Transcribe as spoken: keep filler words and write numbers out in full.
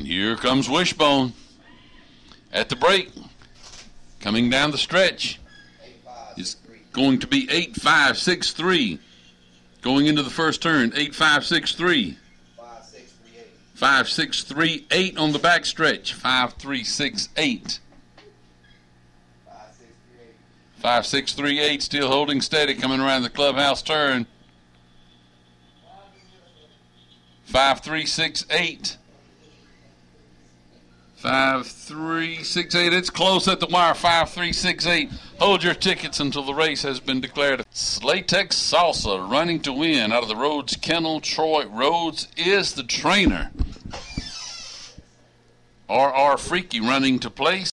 And here comes Wishbone at the break. Coming down the stretch is going to be eight five six three. Going into the first turn, eight five six three. five six three eight on the back stretch. five three six eight. five six three eight still holding steady, coming around the clubhouse turn. five three six eight. five three six eight. It's close at the wire. five three six eight. Hold your tickets until the race has been declared. Slatex Salsa running to win out of the Rhodes Kennel. Troy Rhodes is the trainer. R R Freaky running to place.